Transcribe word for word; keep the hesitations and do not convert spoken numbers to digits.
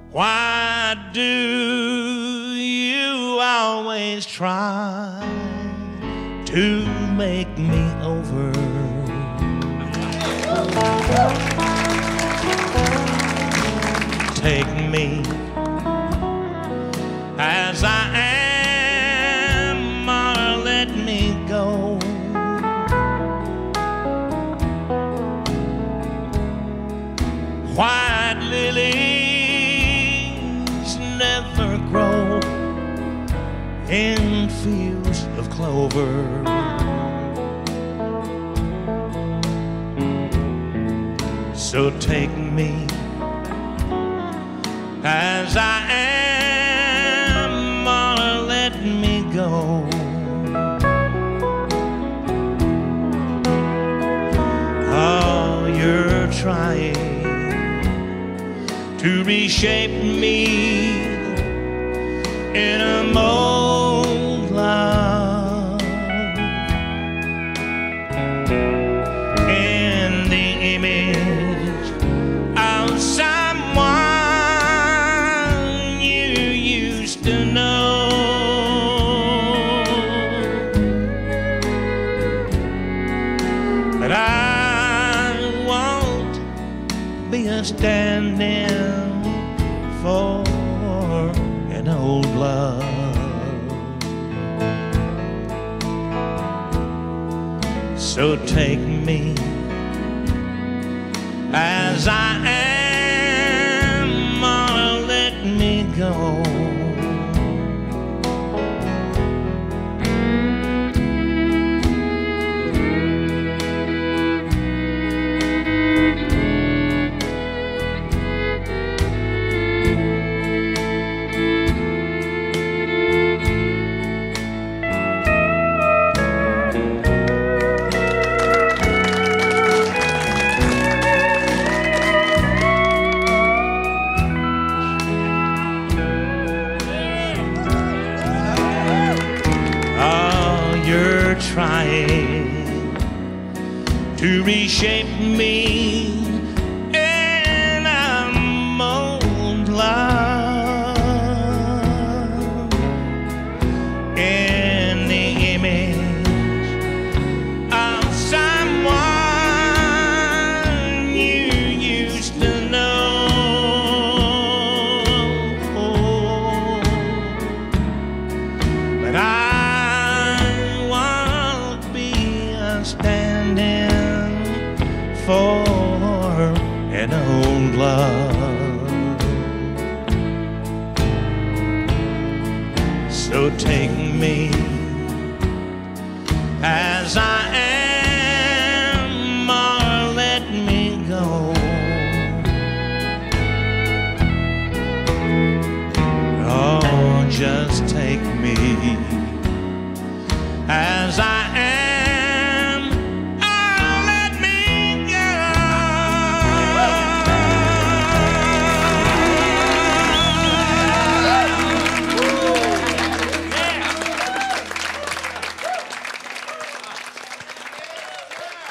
Why do you always try to make me over? Take me as I am, or let me go. White lilies never grow in fields of clover. So take me as I am, or let me go. Oh, you're trying to reshape me in a mold, love, in the image of someone you used to know. But I won't be a stand-in for an old love. So take me as I am, or let me go. You're trying to reshape me in a mold, love, in the image of someone you used to know. But I standing for an old love. So take me as I am, or let me go. Oh, just take me as I am,